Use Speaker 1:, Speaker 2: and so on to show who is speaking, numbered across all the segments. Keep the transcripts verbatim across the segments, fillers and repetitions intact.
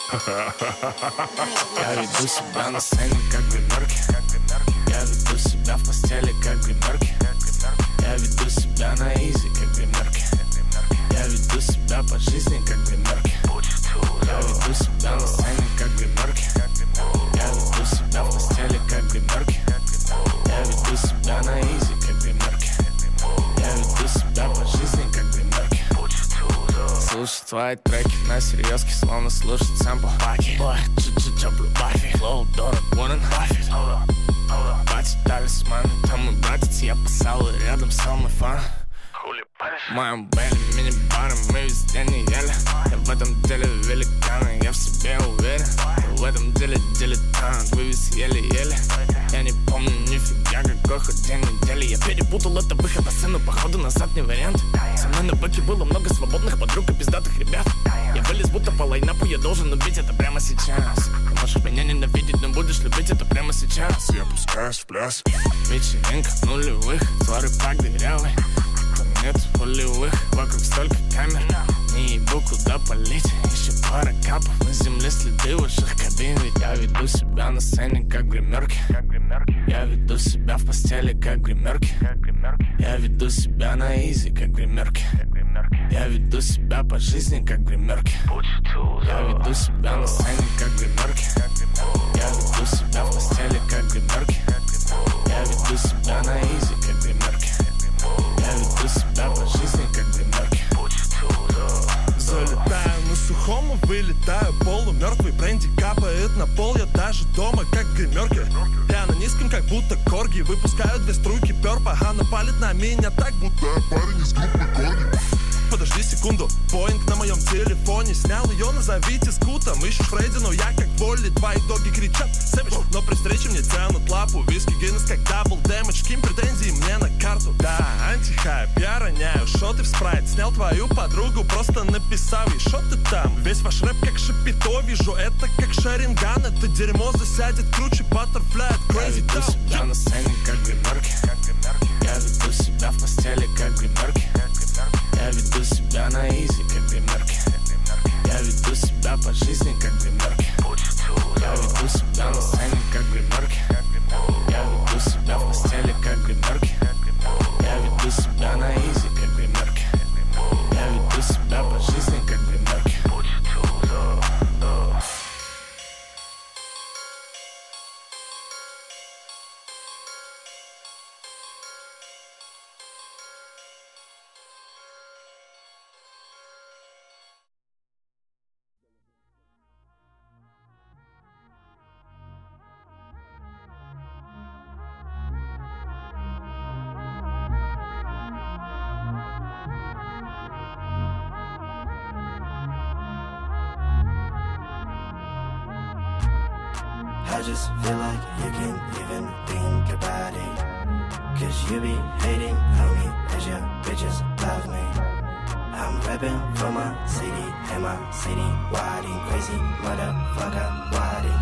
Speaker 1: Я веду себя на сцене, как гримерки. Я веду себя в постели, как гримерки. Я веду себя на изи, как гримерки. Я веду себя по жизни, как гримерки. Я веду себя на сцене, как гримерки. Я веду себя в постели, как гримерки. Я веду себя на изи, как гримерки. Я веду себя по жизни, как гримерки. Слушать твои треки на серьезке, словно слушать сэмпл. Баки, чу-чу-чоплю Баффи. Флоу, дорог, Уоррен Баффет. Бати, талисман, там мой братец. Я пасал и рядом с мой фан. В моем бэне, мини-баре, мы везде не ели. Я в этом деле великаны, я в себе уверен. В этом деле дилетант, вывез еле-еле. Я не помню нифига, какой хоть день недели. Я перепутал это выход на сцену, походу назад не вариант. Со мной на бэке было много свободных подруг и пиздатых ребят. Я вылез будто по лайнапу, я должен убить это прямо сейчас. Ты можешь меня ненавидеть, но будешь любить это прямо сейчас.
Speaker 2: Я пускаюсь в пляс.
Speaker 1: Вечеринка нулевых, творы пак дырявый. Нет полевых, вокруг столько камер. Не ебу, куда полить, еще пара капов. На земле следы ваших кабин. Ведь я веду себя на сцене, как гримерки. Я веду себя в постели, как гримерки. Я веду себя на изи, как гримерки. Я веду себя по жизни, как гримерки. Я веду себя на сцене, как гримерки. Я веду себя в постели, как гримерки. Я веду себя на изи, как гримерки. Я веду себя по жизни, как гримерки.
Speaker 3: Залетаю на сухому, вылетаю полумертвый. Бренди капает на пол, я даже дома, как гримерки. Я на низком, как будто корги. Выпускаю две струйки перпа. Она палит на меня так, будто я парень из группы корни. Подожди секунду, поинт на моем телефоне. Снял ее, назовите скутом. Ищу Фредди, но я как Волли. Твои доги кричат сэвидж, но при встрече мне тянут лапу. Виски Гиннес как дабл дэмэдж. Ким претензии мне на карту. Да, антихайп, я роняю шоты в спрайт. Снял твою подругу, просто написал ей: шо ты там? Весь ваш рэп как шапито. Вижу это как Шаринган. Это дерьмо засядет круче Баттерфляй от Crazy
Speaker 1: Town. Я веду себя на сцене, как гримерки. Я веду себя в постели, как гримерки. Я веду себя на изи, как гримерки. Я веду себя по жизни, как гримерки. Я веду себя на сцене, как гримерки. Я веду себя в постели, как гримерки. Я веду себя на изи, как гримерки. Я веду себя по жизни, как гримерки.
Speaker 4: I just feel like you can't even think about it. Cause you be hating on me as your bitches love me. I'm rapping for my city and my city wilding. Crazy motherfucker wilding.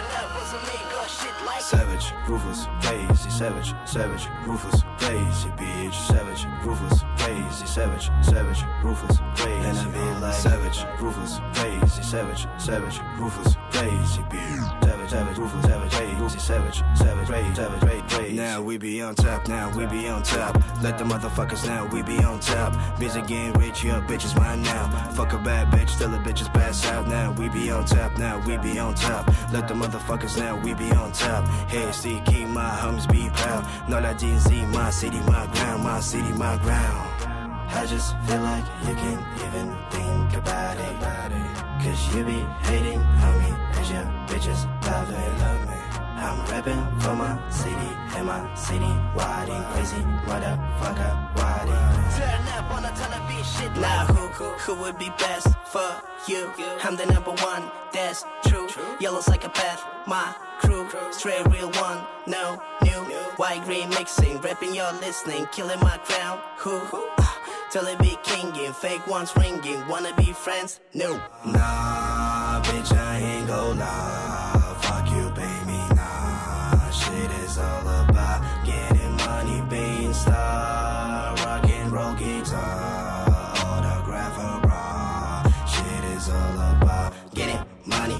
Speaker 4: Savage, ruthless, crazy, savage, savage, ruthless, crazy, bitch. Savage, ruthless, crazy, savage, savage, ruthless, crazy. And I be like savage, ruthless, crazy, savage, savage, ruthless, crazy, bitch. Savage, savage, ruthless, savage, crazy, savage, savage, crazy, savage, crazy, crazy. Now we be on top, now we be on top. Let the motherfuckers now we be on top. Busy getting rich, your bitches mine now. Fuck a bad bitch, till the bitches pass out. Now we be on top, now we be on top. Let the motherfuckers now we be on top. Hey, see, keep my homies be proud. nol один Z, my city, my ground, my city, my ground. I just feel like you can't even think about it. Cause you be hating on me as your bitches love me, love me. I'm rapping for my city and my city wilding. Crazy motherfucker wilding. Turn up on a ton of beat shit. Now who, who, who would be best for you? I'm the number one, that's true. Yellow psychopath, my crew. Straight real one, no new. White green mixing, rapping you're listening. Killing my crown, who? Till it be kinging, fake ones ringing. Wanna be friends? No. Nah, bitch, I ain't gon' lie. Fuck you, pay me, nah. Shit is all about getting money, being star. Rock and roll guitar, autograph a bra. Shit is all about getting money,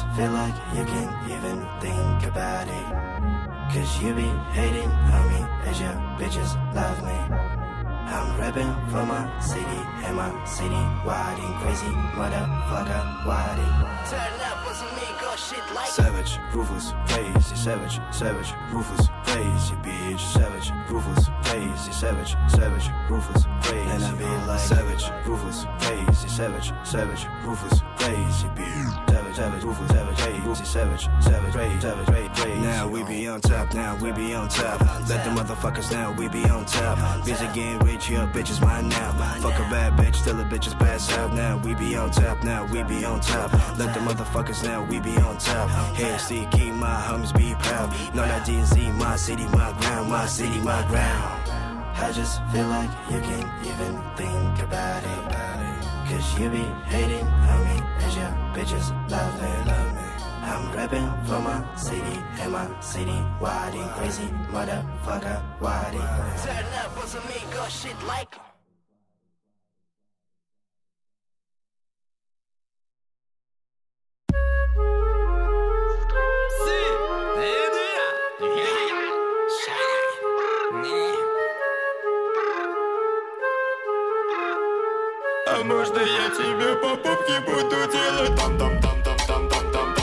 Speaker 4: just feel like you can't even think about it. Cause you be hating on me as your bitches love me. I'm rapping for my city and my city wildin' crazy motherfucker wildin'. Turn up on some ego shit like savage, ruthless, crazy, savage, savage, ruthless, crazy, bitch, savage, ruthless, crazy, savage, savage, ruthless, crazy. And I be like savage, ruthless, crazy, savage, savage, ruthless, crazy, bitch, savage, savage, ruthless, savage, crazy, savage, savage, crazy, savage, crazy. Now we be on top, now we be on top. Let the motherfuckers now we be on top. Busy getting rich, your bitch is mine now. Fuck a bad bitch till the bitches pass out. Now we be on top, now we be on top. Let the motherfuckers now we be on top. Hey, see, keep my homies be proud. No, not D Z, my city, my ground, my city, my ground. I just feel like you can't even think about it. Cause you be hating on me as your bitches love me, love me. I'm rapping for my city and my city wildin' crazy motherfucker wildin'. Turn up on some ego shit like
Speaker 2: А можно я тебе по попке буду делать там-там-там-там-там-там-там-там?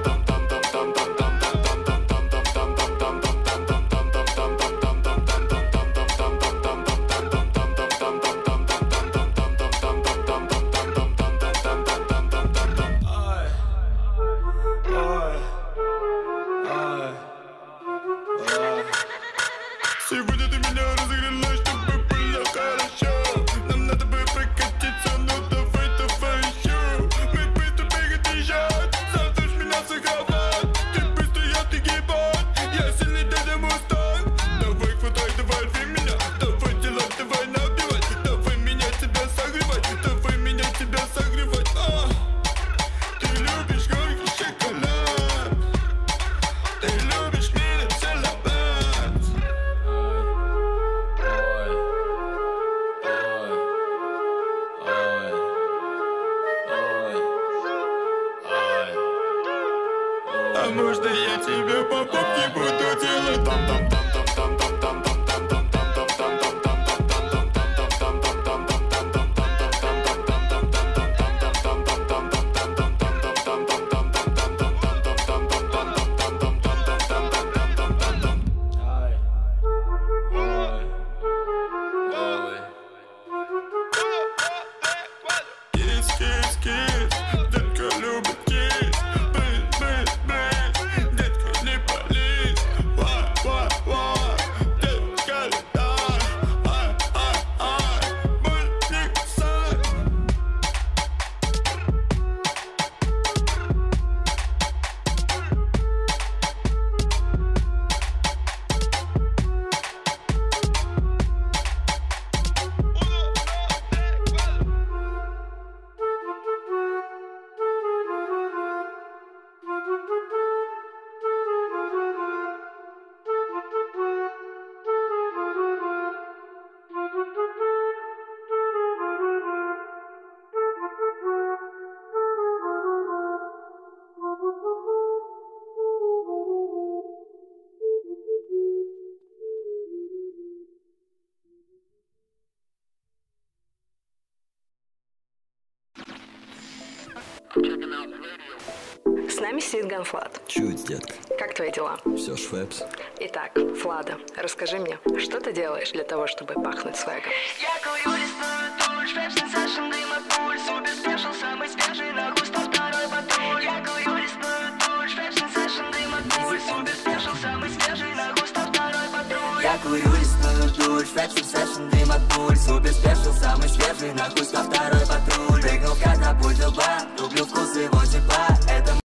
Speaker 2: Сегодня ты меня разогрела, чтобы было хорошо. Нам надо бы прокатиться, ну давай, давай еще. Мы быстро переезжать, завтра меня за кровать. Ты быстро, я ты гибать, я сильный дядя Мустанг. Давай хватай, давай рви меня, давай делать, давай набивать. Давай меня тебя согревать, давай меня тебя согревать. А, ты любишь горький шоколад, ты любишь меня целовать. А можно я тебе по попке буду делать там-там-там-там-там-там-там-там? Кис, кис, кис, детка любит кис. Детка не пались, ва, ва, ва. Детка летай, ай, ай, ай. Мальчик сай.
Speaker 5: С нами сидит Ганфлад.
Speaker 6: Чуть, детка.
Speaker 5: Как твои дела?
Speaker 6: Все швепс.
Speaker 5: Итак, Флада, расскажи мне, что ты делаешь для того, чтобы пахнуть свегом?
Speaker 7: Я курю лесную туль, швепс сенсейшн, дым от пуль. Супер спешл, самый свежий, на густо второй патруль. Я курю лесную туль, швепс сенсейшн, дым от пуль. Супер спешл, самый свежий, на густо второй патруль. Я курю лесную туль, швепс сенсейшн, дым от пуль. Супер спешл, самый свежий, на густо второй патруль. Прыгнул в катапульту, ба, люблю вкус его тепла. Это